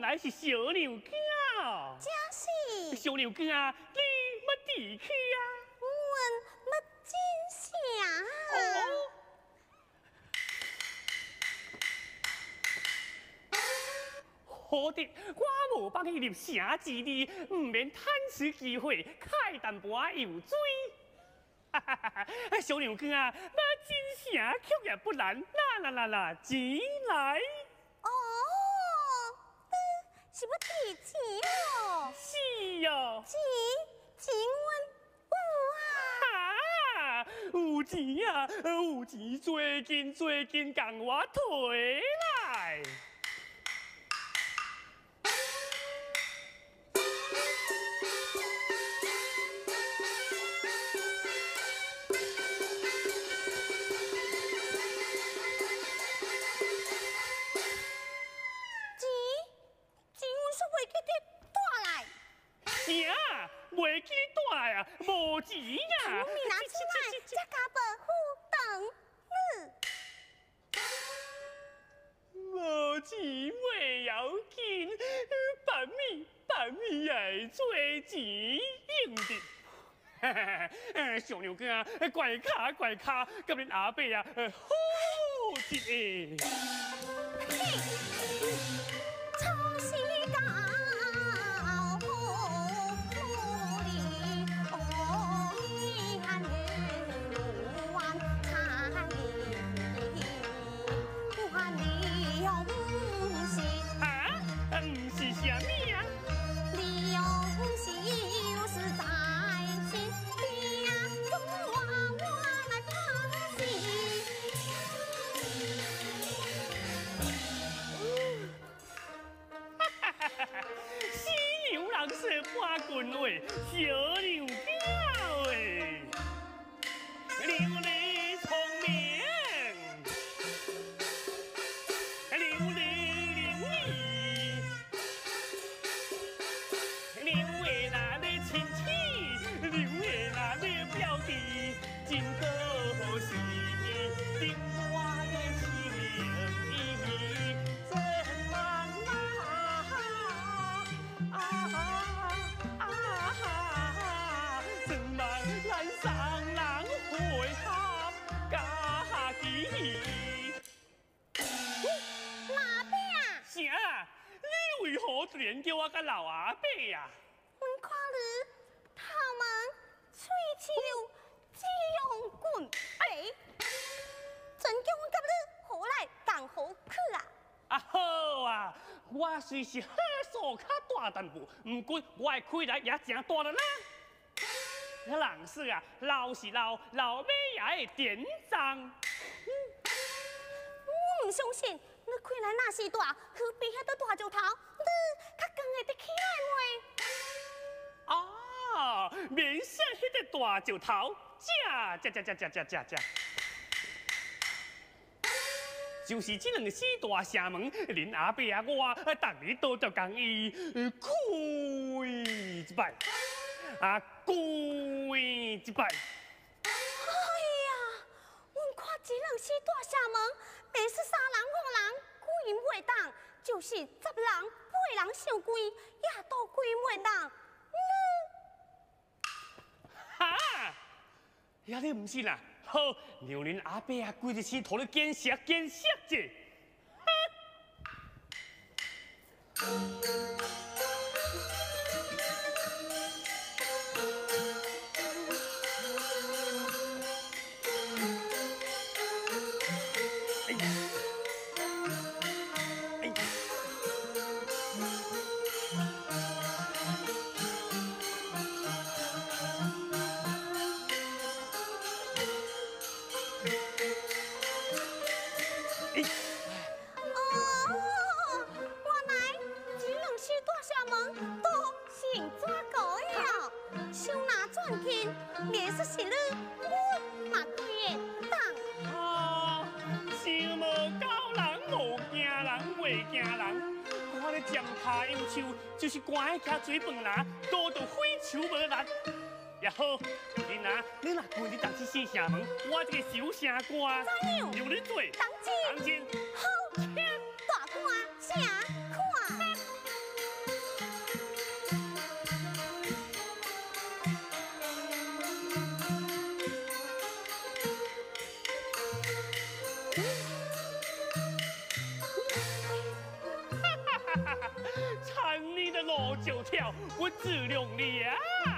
来是小牛仔哦。 真是。 小牛仔啊，你要地去啊？ 阮要真想啊。 好的，我无帮你入城之地，唔免探视机会，开淡薄油水。哈哈哈！小牛仔啊，那真城曲也不难，啦，钱来。 哦，是要提钱哦。 是哟。 钱阮有钱啊，有钱，最近共我退来。袂记带来啊，无钱啊！ 我咪拿出来，这家保护等你。 无钱袂要紧，办米爱做钱用的。小牛哥啊，怪卡，今日阿伯啊，好一个。 超时间。 半棍话，小牛角诶，流利聪明，流诶那咧亲戚，流诶那咧表弟，真可惜，顶我咧情义，真难咱双人会合家己。 阿伯啊！ 啥？你为何连叫我甲老阿伯啊？ 阮看你头毛喙鬚只用棍白，真叫阮甲你好来共好去啊！ 啊好啊，我虽是岁数较大淡薄，不过我的气力也真大了啦。人说啊，老是老，老尾也会点脏。 我唔相信，你开来那是大，去比遐个大石头，你较更会得起来袂？啊，免说迄个大石头，这，就是这两四大城门，恁阿伯啊我，逐日都着共伊开一摆。啊，跪一摆！ 哎呀，阮看这两四大厦门，别是3人5人跪袂当，就是10人8人上跪，也都跪袂当。 哈，呀你唔信啊？好，留恁阿伯啊跪一起，头咧见识者。 免是是你，我嘛可以当。 啊，想无教人，无惊人，袂惊人。我咧占他忧愁，就是赶去吃水饭啦，多到非手无力。也好，你若跪你当起四声门，我这个小声歌，由你做。 当真。 当真。 好，请大官请看。 条，我自量了。